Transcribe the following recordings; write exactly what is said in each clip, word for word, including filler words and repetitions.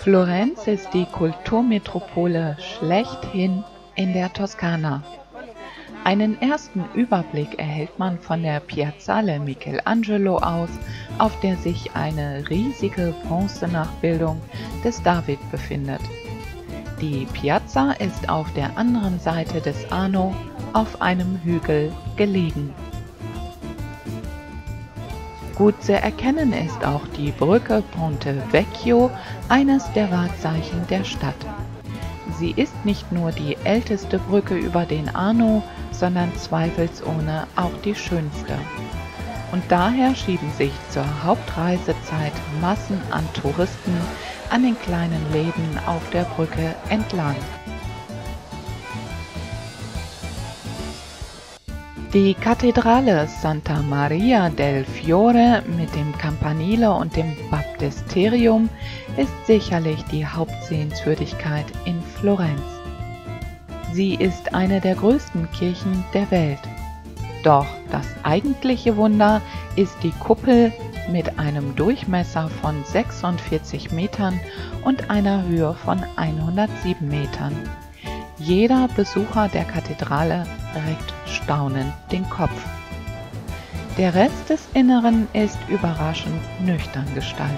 Florenz ist die Kulturmetropole schlechthin in der Toskana. Einen ersten Überblick erhält man von der Piazzale Michelangelo aus, auf der sich eine riesige Bronzenachbildung des David befindet. Die Piazza ist auf der anderen Seite des Arno auf einem Hügel gelegen. Gut zu erkennen ist auch die Brücke Ponte Vecchio, eines der Wahrzeichen der Stadt. Sie ist nicht nur die älteste Brücke über den Arno, sondern zweifelsohne auch die schönste. Und daher schieben sich zur Hauptreisezeit Massen an Touristen an den kleinen Läden auf der Brücke entlang. Die Kathedrale Santa Maria del Fiore mit dem Campanile und dem Baptisterium ist sicherlich die Hauptsehenswürdigkeit in Florenz. Sie ist eine der größten Kirchen der Welt. Doch das eigentliche Wunder ist die Kuppel mit einem Durchmesser von sechsundvierzig Metern und einer Höhe von hundertsieben Metern. Jeder Besucher der Kathedrale reckt staunend den Kopf. Der Rest des Inneren ist überraschend nüchtern gestaltet.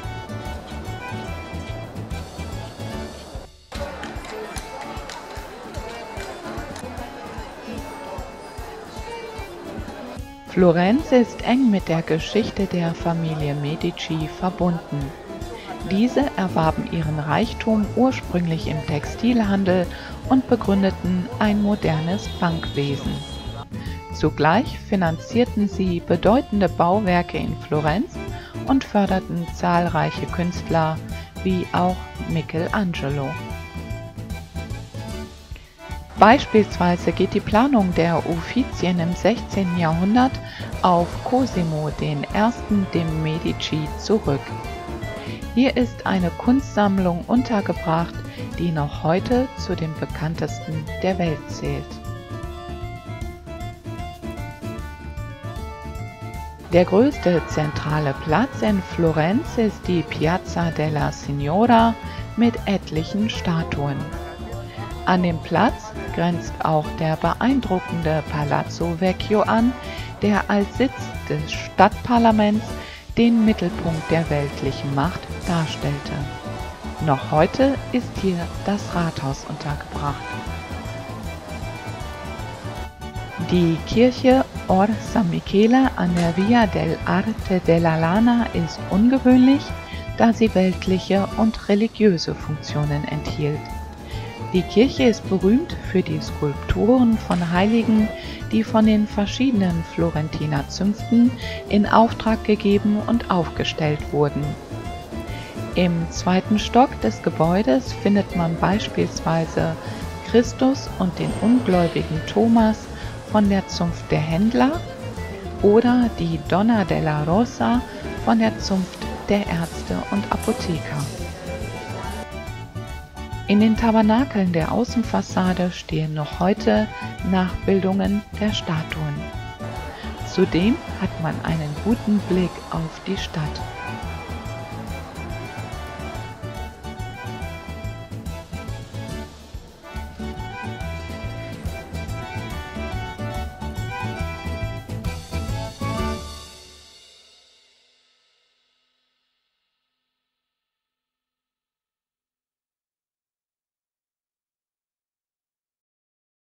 Florenz ist eng mit der Geschichte der Familie Medici verbunden. Diese erwarben ihren Reichtum ursprünglich im Textilhandel und begründeten ein modernes Bankwesen. Zugleich finanzierten sie bedeutende Bauwerke in Florenz und förderten zahlreiche Künstler wie auch Michelangelo. Beispielsweise geht die Planung der Uffizien im sechzehnten Jahrhundert auf Cosimo den Ersten de' Medici zurück. Hier ist eine Kunstsammlung untergebracht, die noch heute zu den bekanntesten der Welt zählt. Der größte zentrale Platz in Florenz ist die Piazza della Signora mit etlichen Statuen. An den Platz grenzt auch der beeindruckende Palazzo Vecchio an, der als Sitz des Stadtparlaments den Mittelpunkt der weltlichen Macht darstellte. Noch heute ist hier das Rathaus untergebracht. Die Kirche Or San Michele an der Via dell'Arte della Lana ist ungewöhnlich, da sie weltliche und religiöse Funktionen enthielt. Die Kirche ist berühmt für die Skulpturen von Heiligen, die von den verschiedenen Florentiner Zünften in Auftrag gegeben und aufgestellt wurden. Im zweiten Stock des Gebäudes findet man beispielsweise Christus und den ungläubigen Thomas von der Zunft der Händler oder die Donna della Rosa von der Zunft der Ärzte und Apotheker. In den Tabernakeln der Außenfassade stehen noch heute Nachbildungen der Statuen. Zudem hat man einen guten Blick auf die Stadt.